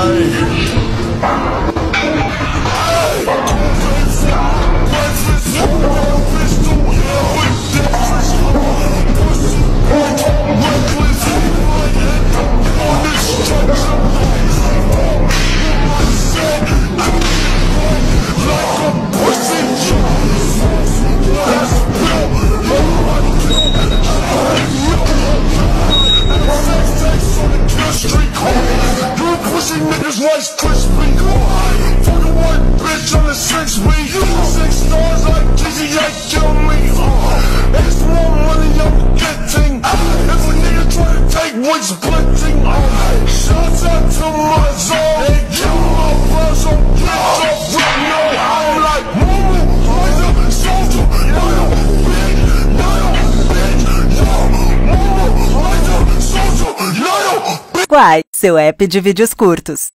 Rice crispy, fucking white bitch on the 6 week. 6 stars like GTA kill me. It's more money I'm getting. If a nigga try to take what's splitting. Shots out to my zone. They kill my bro, so get off right now. I'm like, Momo, Riser, Soldier, Nano, bitch, yo, Momo, Riser, Soldier, Nano, bitch. Quai, seu app de vídeos curtos.